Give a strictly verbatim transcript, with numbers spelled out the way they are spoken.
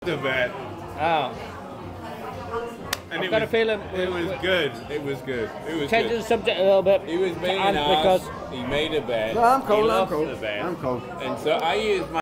the bet. Oh. And I've it got was, a feeling it was good. It was good. It was changing good. the subject a little bit. He was being and asked. because He made a bet. No, I'm cold. He I'm lost cold. the bet. I'm cold. And so I used my